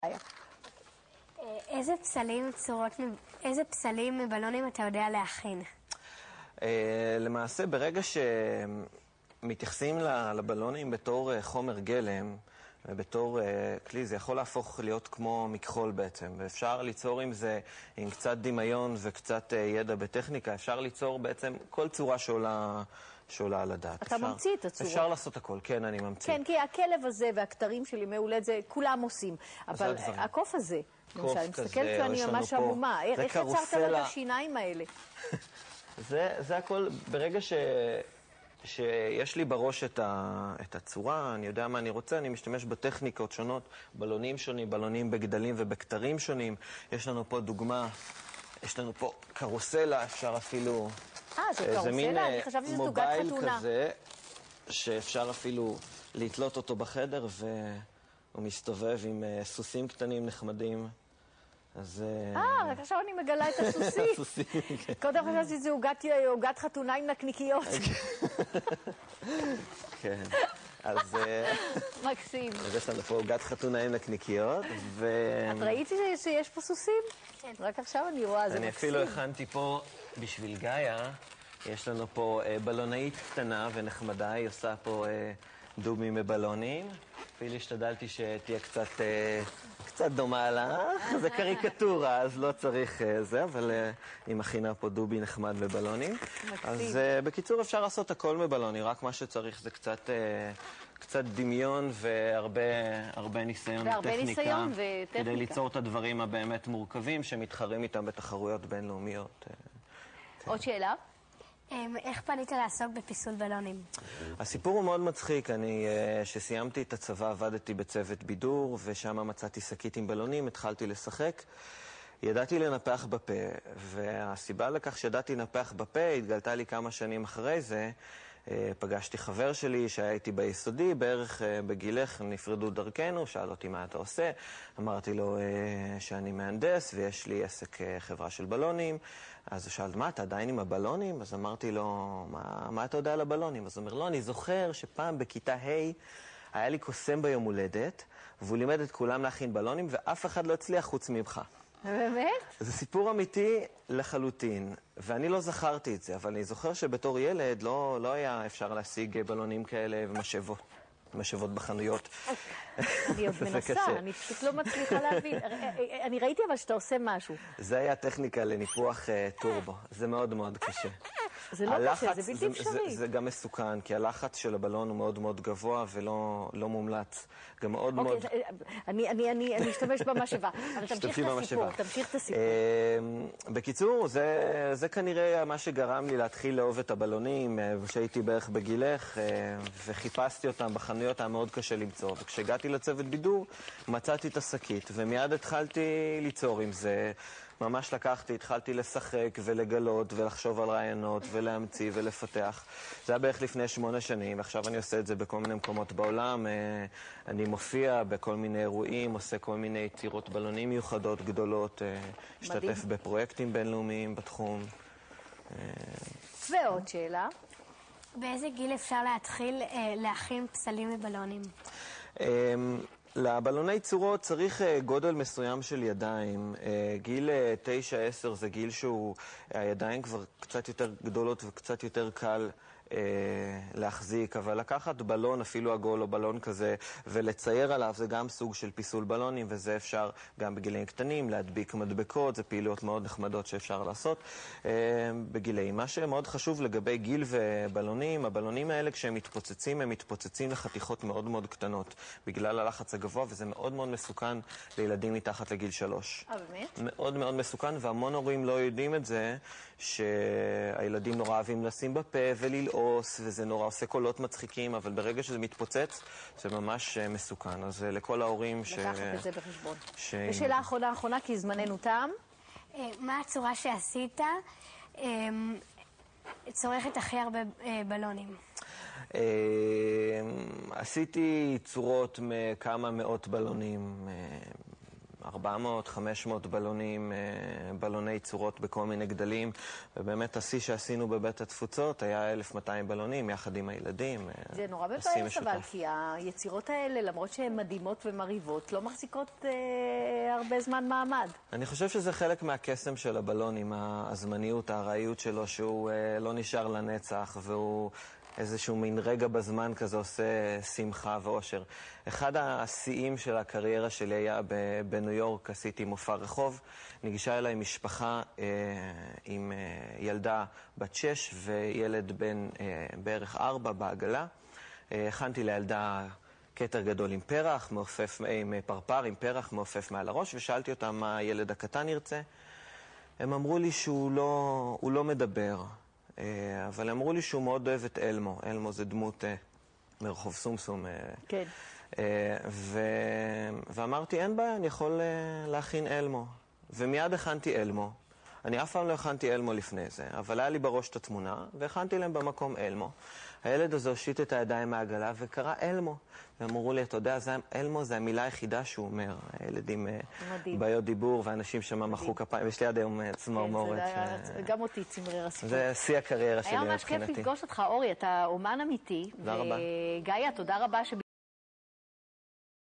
איזה פסלים מבלונים אתה יודע להכין? למעשה, ברגע שמתייחסים לבלונים בתור חומר גלם, ובתור כלי, זה יכול להפוך להיות כמו מכחול בעצם. ואפשר ליצור עם זה, עם קצת דמיון וקצת ידע בטכניקה, אפשר ליצור בעצם כל צורה שעולה על הדעת. אתה ממציא את הצורה. אפשר לעשות הכל, כן, אני ממציא. כן, כי הכלב הזה והכתרים של ימי הולדת, זה כולם עושים. אבל הקוף הזה, למשל, אני מסתכלת שאני ממש עמומה. איך יצרת לו את השיניים האלה? זה הכל, ברגע שיש לי בראש את הצורה, אני יודע מה אני רוצה, אני משתמש בטכניקות שונות, בלונים שונים, בלונים בגדלים ובכתרים שונים. יש לנו פה דוגמה, יש לנו פה קרוסלה, אפשר אפילו... זה קרוסלה? אני חשבתי שזו זוגת חתונה. מובייל כזה, שאפשר אפילו לתלות אותו בחדר, והוא מסתובב עם סוסים קטנים נחמדים. רק עכשיו אני מגלה את הסוסים. כן. קודם חשבתי שזה עוגת חתונה עם נקניקיות. כן. אז... מקסים. אז יש לנו פה עוגת חתונה עם נקניקיות, את ראיתי שיש פה סוסים? כן. רק עכשיו אני רואה, זה מקסים. אני אפילו הכנתי פה, בשביל גאיה, יש לנו פה בלונאית קטנה ונחמדה, היא עושה פה דובים מבלונים. אפילו השתדלתי שתהיה קצת דומה לך, זה קריקטורה, אז לא צריך זה, אבל היא מכינה פה דובי נחמד בבלונים. אז בקיצור אפשר לעשות הכל מבלונים, רק מה שצריך זה קצת דמיון והרבה ניסיון וטכניקה, כדי ליצור את הדברים הבאמת מורכבים שמתחרים איתם בתחרויות בינלאומיות. עוד שאלה? איך פנית לעסוק בפיסול בלונים? הסיפור הוא מאוד מצחיק. שסיימתי את הצבא עבדתי בצוות בידור, ושם מצאתי שקית עם בלונים, התחלתי לשחק. ידעתי לנפח בפה, והסיבה לכך שידעתי לנפח בפה התגלתה לי כמה שנים אחרי זה. פגשתי חבר שלי שהיה איתי ביסודי, בערך בגילך, נפרדו דרכנו, שאל אותי מה אתה עושה. אמרתי לו שאני מהנדס ויש לי עסק חברה של בלונים. אז הוא שאל, מה, אתה עדיין עם הבלונים? אז אמרתי לו, מה אתה יודע על הבלונים? אז הוא אומר, לא, אני זוכר שפעם בכיתה ה' היה לי קוסם ביום הולדת, והוא לימד את כולם להכין בלונים, ואף אחד לא הצליח חוץ ממך. באמת? זה סיפור אמיתי לחלוטין, ואני לא זכרתי את זה, אבל אני זוכר שבתור ילד לא היה אפשר להשיג בלונים כאלה ומשאבות בחנויות. אני עוד מנסה, אני פשוט לא מצליחה להבין. אני ראיתי אבל שאתה עושה משהו. זה היה טכניקה לניפוח טורבו, זה מאוד מאוד קשה. זה לא קשה, זה בלתי אפשרי. זה גם מסוכן, כי הלחץ של הבלון הוא מאוד מאוד גבוה ולא מומלץ. גם מאוד מאוד... אני אשתמש במשאבה, אבל תמשיך את הסיפור. בקיצור, זה כנראה מה שגרם לי להתחיל לאהוב את הבלונים, כשהייתי בערך בגילך, וחיפשתי אותם בחנויות, היה מאוד קשה למצוא. וכשהגעתי לצוות בידור, מצאתי את השקית, ומיד התחלתי ליצור עם זה. ממש התחלתי לשחק ולגלות ולחשוב על רעיונות ולהמציא ולפתח. זה היה בערך לפני 8 שנים, ועכשיו אני עושה את זה בכל מיני מקומות בעולם. אני מופיע בכל מיני אירועים, עושה כל מיני יצירות בלונים מיוחדות, גדולות, השתתף בפרויקטים בינלאומיים בתחום. ועוד שאלה? באיזה גיל אפשר להתחיל להכין פסלים מבלונים? לבלוני צורות צריך גודל מסוים של ידיים. גיל 9-10 זה גיל הידיים כבר קצת יותר גדולות וקצת יותר קל להחזיק, אבל לקחת בלון, אפילו עגול או בלון כזה, ולצייר עליו, זה גם סוג של פיסול בלונים, וזה אפשר גם בגילים קטנים, להדביק מדבקות, זה פעילויות מאוד נחמדות שאפשר לעשות בגילאים. מה שמאוד חשוב לגבי גיל ובלונים, הבלונים האלה כשהם מתפוצצים, הם מתפוצצים לחתיכות מאוד מאוד קטנות, בגלל הלחץ הגבוה, וזה מאוד מאוד מסוכן לילדים מתחת לגיל 3. באמת? מאוד מאוד מסוכן, והמון הורים לא יודעים את זה, שהילדים נורא אוהבים לשים בפה וללעוס, וזה נורא עושה קולות מצחיקים, אבל ברגע שזה מתפוצץ, זה ממש מסוכן. אז לכל ההורים לקחת את זה בחשבון. ושאלה האחרונה, כי זמננו תם. מה הצורה שעשית צורכת הכי הרבה בלונים? עשיתי צורות מכמה מאות בלונים, 400-500 400-500 בלונים, בלוני צורות בכל מיני גדלים, ובאמת השיא שעשינו בבית התפוצות היה 1,200 בלונים, יחד עם הילדים. זה נורא מבאס אבל, כי היצירות האלה, למרות שהן מדהימות ומריבות, לא מחזיקות הרבה זמן מעמד. אני חושב שזה חלק מהקסם של הבלון, עם הזמניות, הארעיות שלו, שהוא לא נשאר לנצח, והוא איזשהו מין רגע בזמן כזה עושה שמחה ואושר. אחד השיאים של הקריירה שלי היה בניו יורק, עשיתי מופע רחוב, נגישה אליי משפחה עם ילדה בת 6 וילד בן בערך 4 בעגלה. הכנתי לילדה כתר גדול עם פרח, עם פרפר, עם פרח מעופף מעל הראש, ושאלתי אותם מה הילד הקטן ירצה. הם אמרו לי שהוא לא מדבר, אבל אמרו לי שהוא מאוד אוהב את אלמו. אלמו זה דמות מרחוב סומסום. כן. ואמרתי, אין בעיה, אני יכול להכין אלמו. ומיד הכנתי אלמו. אני אף פעם לא הכנתי אלמו לפני זה, אבל היה לי בראש את התמונה, והכנתי להם במקום אלמו. הילד הזה הושיט את הידיים מהעגלה וקרא אלמו. ואמרו לי, אתה יודע, אלמו זה המילה היחידה שהוא אומר. הילדים בעיות דיבור, ואנשים שם מחאו כפיים. יש לי עד היום צמרמורת. גם אותי צמרר הסיפור. זה שיא הקריירה שלי מבחינתי. היה ממש כיף לפגוש אותך, אורי, אתה אומן אמיתי. תודה רבה. וגאיה, תודה רבה